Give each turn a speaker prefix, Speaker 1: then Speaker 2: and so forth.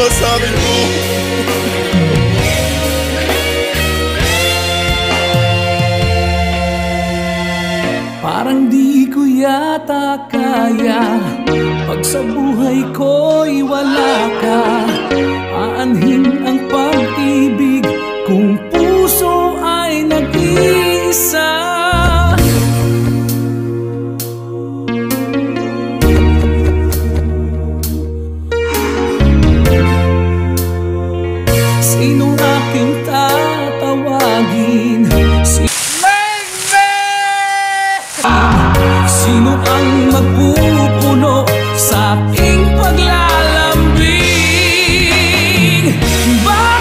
Speaker 1: sabi mo.
Speaker 2: Parang di ko yata kaya pag sa buhay ko'y wala ka. Aanhin ang pag-ibig kung puso ay nag-iisa. Sinong aking tatawagin? Sino ang magpupuno sa aking paglalambing?